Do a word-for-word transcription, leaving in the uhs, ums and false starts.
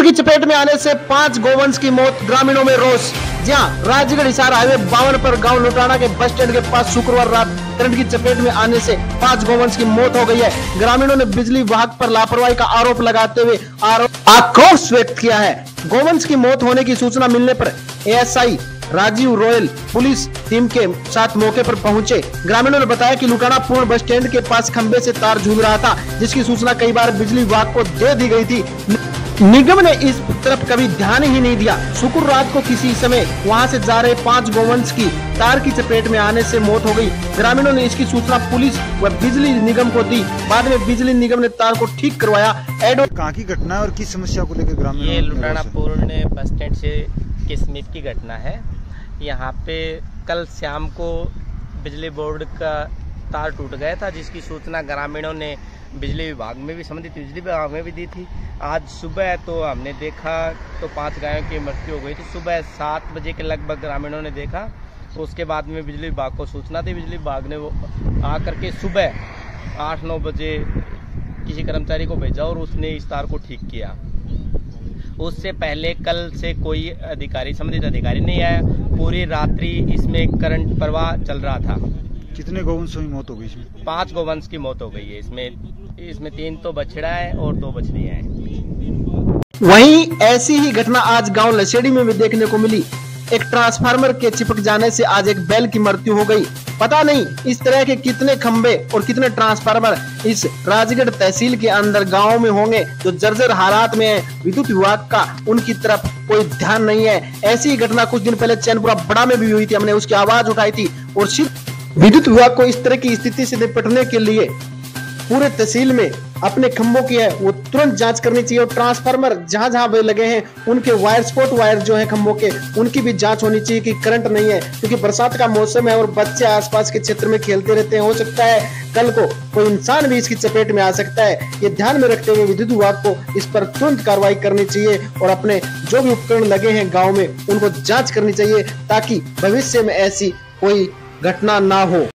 की चपेट में आने से पांच गोवंश की मौत, ग्रामीणों में रोष। जहां राजगढ़ हिसार हाईवे बावन पर गांव लुटाना के बस स्टैंड के पास शुक्रवार रात करंट की चपेट में आने से पांच गोवंश की मौत हो गई है। ग्रामीणों ने बिजली विभाग पर लापरवाही का आरोप लगाते हुए आक्रोश व्यक्त किया है। गोवंश की मौत होने की सूचना मिलने पर ASI Rajeev Royal police team के साथ मौके पर पहुंचे। ग्रामीणों ने बताया कि लुटाना पूर्ण बस स्टैंड के पास खंबे से तार झूल रहा था, जिसकी सूचना कई बार बिजली विभाग को दे दी गई थी। निगम ने इस तरफ कभी ध्यान ही नहीं दिया। शुक्रवार रात को किसी समय वहां से जा रहे पांच गोवंश की तार की चपेट में आने से मौत हो गई। ग्रामीणों ने इसकी सूचना पुलिस व बिजली निगम को दी। बाद में बिजली निगम ने तार को ठीक करवाया। एडो कहाँ की घटना है और किस समस्या को लेकर ग्रामीण? ये लुटाना पूर्ण बस स्टैंड से के समीप की घटना है। यहाँ पे कल शाम को बिजली बोर्ड का तार टूट गया था, जिसकी सूचना ग्रामीणों ने बिजली विभाग में भी संबंधित बिजली विभाग में भी दी थी। आज सुबह तो हमने देखा तो पांच गायों की मृत्यु हो गई थी। सुबह सात बजे के लगभग ग्रामीणों ने देखा, तो उसके बाद में बिजली विभाग को सूचना दी। बिजली विभाग ने वो आकर के सुबह आठ नौ बजे किसी कर्मचारी को भेजा और उसने इस तार को ठीक किया। उससे पहले कल से कोई अधिकारी संबंधित अधिकारी नहीं आया। पूरी रात्रि इसमें करंट प्रवाह चल रहा था। कितने गोवंशों की मौत हो गई इसमें? पांच गोवंश की मौत हो गई है। इसमें इसमें तीन तो बछड़ा है और दो बछड़ियां हैं। वहीं ऐसी ही घटना आज गांव लसेड़ी में भी देखने को मिली। एक ट्रांसफार्मर के चिपक जाने से आज एक बैल की मृत्यु हो गई। पता नहीं इस तरह के कितने खंबे और कितने ट्रांसफार्मर इस राजगढ़ तहसील के अंदर गाँव में होंगे जो जर्जर हालात में है। विद्युत विभाग का उनकी तरफ कोई ध्यान नहीं है। ऐसी ही घटना कुछ दिन पहले चैनपुरा बड़ा में भी हुई थी। हमने उसकी आवाज उठाई थी और सिर्फ विद्युत विभाग को इस तरह की स्थिति से निपटने के लिए पूरे तहसील में अपने खंभों की है वो तुरंत जांच करनी चाहिए। और ट्रांसफार्मर जहां जहां वे लगे हैं उनके वायर स्पॉट वायर जो है खंभों के, उनकी भी जांच होनी चाहिए कि करंट नहीं है, क्योंकि बरसात का मौसम है और बच्चे आसपास के क्षेत्र में खेलते रहते हैं। हो सकता है कल को कोई इंसान भी इसकी चपेट में आ सकता है। ये ध्यान में रखते हुए विद्युत विभाग को इस पर तुरंत कार्रवाई करनी चाहिए और अपने जो भी उपकरण लगे हैं गाँव में उनको जाँच करनी चाहिए, ताकि भविष्य में ऐसी कोई घटना ना हो।